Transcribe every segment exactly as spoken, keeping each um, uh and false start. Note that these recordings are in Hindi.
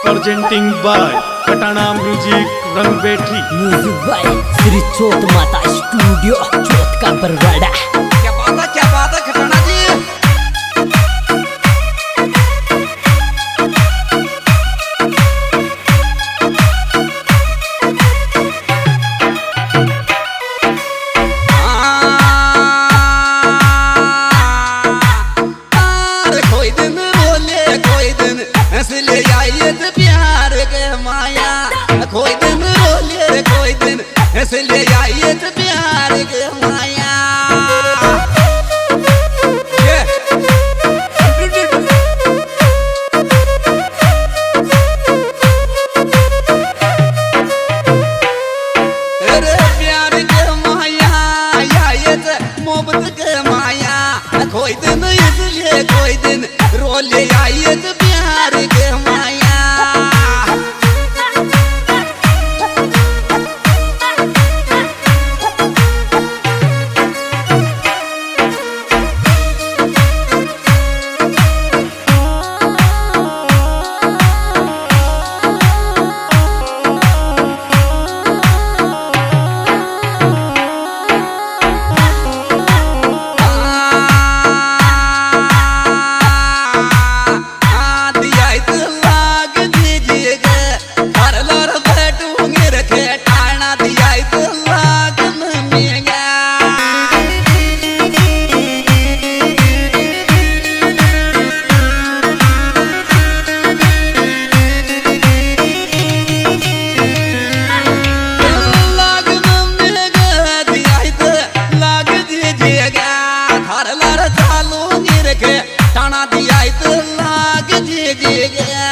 presenting by Katana Music Rang Bethi. Music by Sri Chot Mata Studio Chot का बरवाड़ा। क्या बात है, क्या बात है खटाना जी। ले आइए तो प्यार के माया, कोई दिन रोले कोई दिन ऐसे ले आइए तो प्यार के माया। अरे प्यार के माया आइए तो मोहब्बत के माया, कोई दिन इसलिए कोई दिन रोले आइए तो प्यार के माया। टाना दिया तो लाग जी जी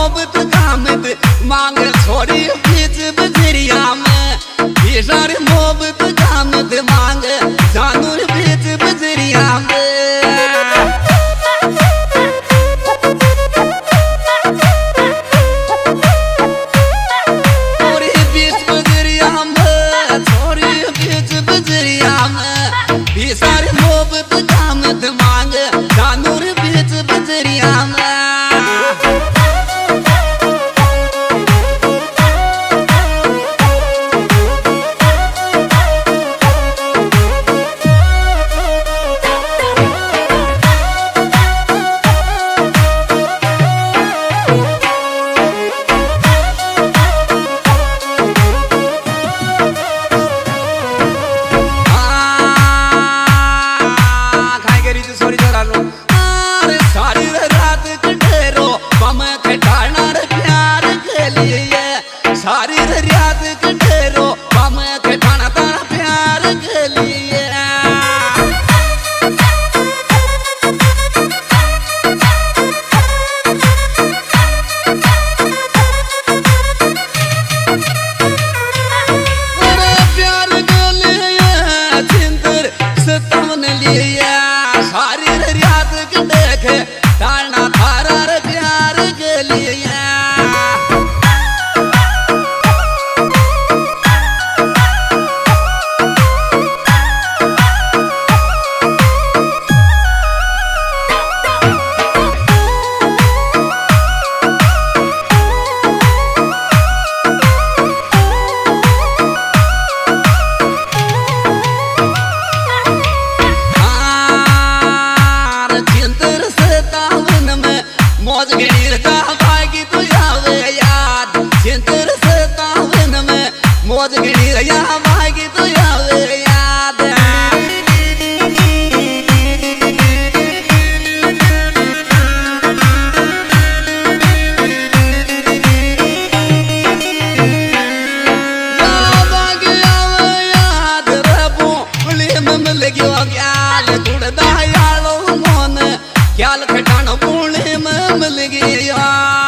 मोहब्बत कामत मांग छोड़ी बीच बजरिया में ये सारी मोहब्बत कामत मांग जानू बीच बजरिया में सारी मोहब्बत कामत मांग जानूर बीच बजरिया में सारी रात कटेरो बम के ठाना तारा प्यार के लिए प्यार के लिए चिंतर सतावन लिए सारी रात कटे ठाना थारा प्यार के लिए मौज गिर जा भागी तू आवे याद चिंतर सतावन में मौज गिर या भागी तू आवे याद भागी आवे याद रबो उली में मिल गयो ग्याल कुड़दा यालो मोन ग्याल खटानो बोले में मिल गया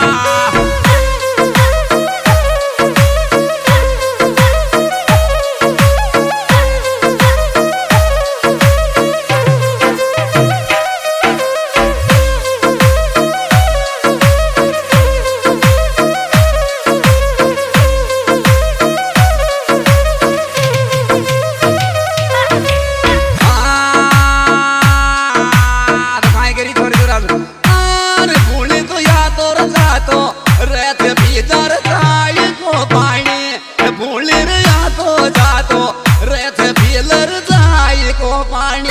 रहते भीतर ताई को पानी भूल रहा तो जातो रहते भीतर ताई को पानी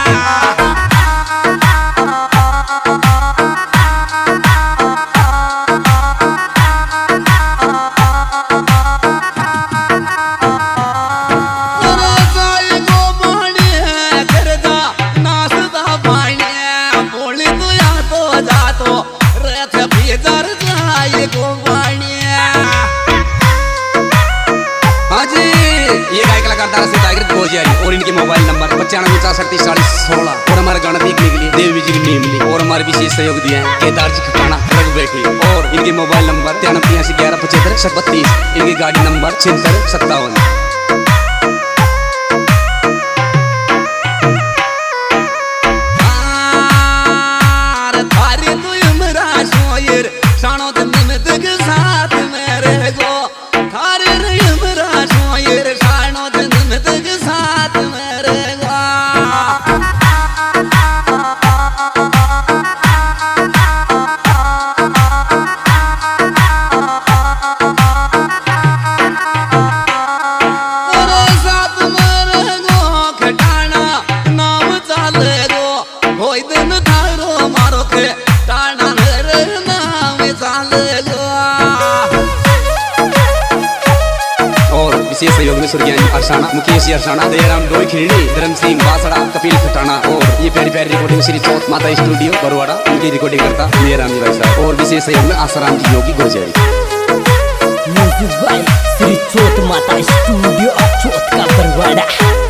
और इनके मोबाइल नंबर पचानवे चौसठ तीस चालीस सोलह और हमारे गाना देखने के लिए देवी जी की टीम ली और हमारे विशेष सहयोग दिए हैं केदार जी खटाना रग बैठी और इनके मोबाइल नंबर तिरानवे तिरासी ग्यारह पचहत्तर छह बत्तीस इनकी गाड़ी नंबर छिहत्तर सत्तावन विशेष सहयोग में सुरज्ञानी अरसाना मुकेश अरसाना दयाराम डोई खिरणी धर्म सिंह बासड़ा कपिल खटाना और ये प्यारी प्यारी रिकॉर्डिंग श्री चौथ माता स्टूडियो बरवाड़ा उनकी रिकॉर्डिंग करता दयाराम जी भाई साहब और विशेष सहयोग में Asaram ji Yogi Gurjari music by Shri Chauth Mata studio चौथ का बरवाड़ा।